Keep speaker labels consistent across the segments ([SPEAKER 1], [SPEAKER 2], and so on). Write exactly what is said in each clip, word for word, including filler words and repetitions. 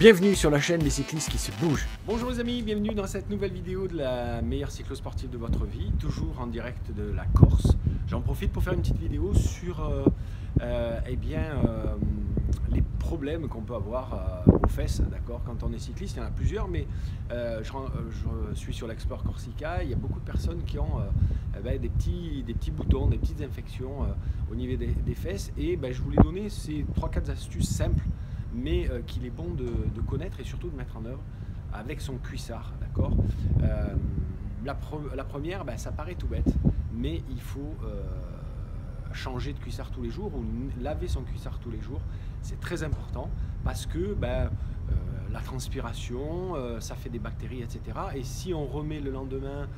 [SPEAKER 1] Bienvenue sur la chaîne des cyclistes qui se bougent. Bonjour les amis, bienvenue dans cette nouvelle vidéo de la meilleure cyclo-sportive de votre vie, toujours en direct de la Corse. J'en profite pour faire une petite vidéo sur euh, euh, eh bien, euh, les problèmes qu'on peut avoir euh, aux fesses, d'accord. Quand on est cycliste, il y en a plusieurs, mais euh, je, je suis sur l'Explore Corsica, il y a beaucoup de personnes qui ont euh, eh ben, des, petits, des petits boutons, des petites infections euh, au niveau des, des fesses, et ben, je voulais donner ces trois quatre astuces simples, mais euh, qu'il est bon de, de connaître et surtout de mettre en œuvre avec son cuissard, d'accord. euh, la, pre la première, ben, ça paraît tout bête, mais il faut euh, changer de cuissard tous les jours ou laver son cuissard tous les jours. C'est très important parce que ben, euh, la transpiration, euh, ça fait des bactéries, et cetera. Et si on remet le lendemain,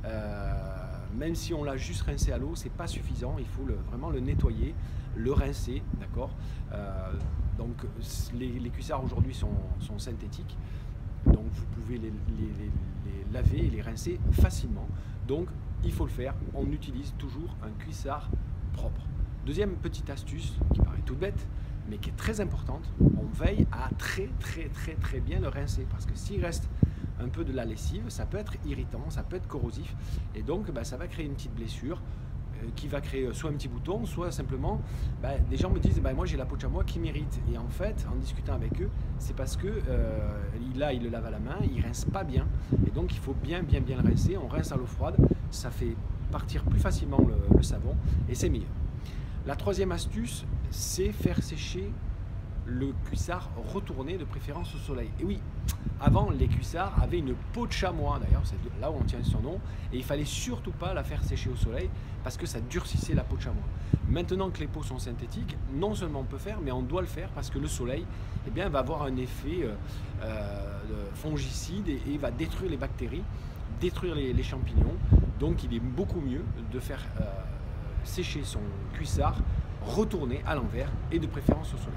[SPEAKER 1] euh, même si on l'a juste rincé à l'eau, c'est pas suffisant. Il faut le, vraiment le nettoyer, le rincer, d'accord. euh, Donc les, les cuissards aujourd'hui sont, sont synthétiques, donc vous pouvez les, les, les, les laver et les rincer facilement. Donc il faut le faire, on utilise toujours un cuissard propre. Deuxième petite astuce qui paraît toute bête, mais qui est très importante, on veille à très très très très bien le rincer, parce que s'il reste un peu de la lessive, ça peut être irritant, ça peut être corrosif, et donc bah, ça va créer une petite blessure qui va créer soit un petit bouton, soit simplement, bah, des gens me disent bah, moi j'ai la peau de chamois qui m'irrite, et en fait en discutant avec eux, c'est parce que euh, là il le lave à la main, il rince pas bien, et donc il faut bien bien bien le rincer. On rince à l'eau froide, ça fait partir plus facilement le, le savon et c'est meilleur. La troisième astuce, c'est faire sécher le cuissard retourné, de préférence au soleil. Et oui, avant les cuissards avaient une peau de chamois, d'ailleurs c'est là où on tient son nom, et il fallait surtout pas la faire sécher au soleil parce que ça durcissait la peau de chamois. Maintenant que les peaux sont synthétiques, non seulement on peut faire, mais on doit le faire parce que le soleil eh bien, va avoir un effet euh, euh, fongicide et, et va détruire les bactéries, détruire les, les champignons. Donc il est beaucoup mieux de faire euh, sécher son cuissard retourné à l'envers et de préférence au soleil.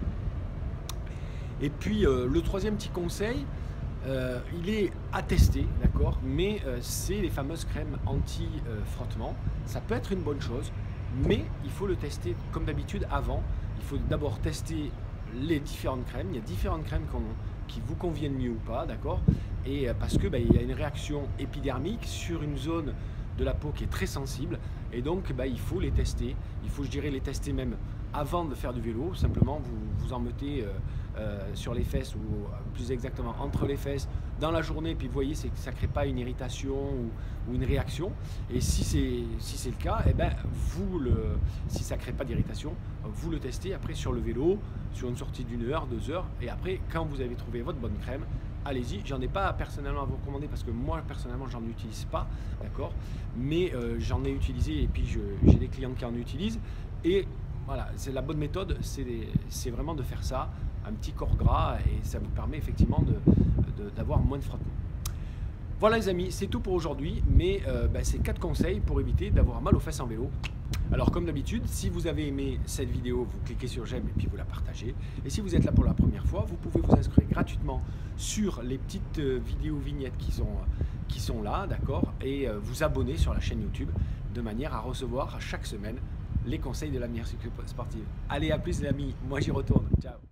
[SPEAKER 1] Et puis euh, le troisième petit conseil, euh, il est à tester, d'accord, mais euh, c'est les fameuses crèmes anti-frottement. Ça peut être une bonne chose, mais il faut le tester comme d'habitude avant. Il faut d'abord tester les différentes crèmes. Il y a différentes crèmes qui vous conviennent mieux ou pas, d'accord, et euh, parce que bah, il y a une réaction épidermique sur une zone de la peau qui est très sensible, et donc bah, il faut les tester. Il faut, je dirais, les tester même avant de faire du vélo. Simplement vous vous en mettez euh, euh, sur les fesses, ou plus exactement entre les fesses dans la journée, puis vous voyez c'est que ça ne crée pas une irritation ou, ou une réaction, et si c'est si c'est le cas, et eh ben vous le si ça ne crée pas d'irritation, vous le testez après sur le vélo, sur une sortie d'une heure, deux heures, et après quand vous avez trouvé votre bonne crème, allez-y. J'en ai pas personnellement à vous recommander parce que moi personnellement j'en utilise pas, d'accord, mais euh, j'en ai utilisé, et puis j'ai des clients qui en utilisent, et voilà, c'est la bonne méthode, c'est vraiment de faire ça, un petit corps gras, et ça vous permet effectivement d'avoir moins de frottement. Voilà les amis, c'est tout pour aujourd'hui, mais euh, ben, c'est quatre conseils pour éviter d'avoir mal aux fesses en vélo. Alors comme d'habitude, si vous avez aimé cette vidéo, vous cliquez sur j'aime et puis vous la partagez. Et si vous êtes là pour la première fois, vous pouvez vous inscrire gratuitement sur les petites euh, vidéos vignettes qui sont, qui sont là, d'accord, et euh, vous abonner sur la chaîne YouTube de manière à recevoir chaque semaine les conseils de la meilleure cyclo sportive. Allez, à plus les amis, moi j'y retourne, ciao.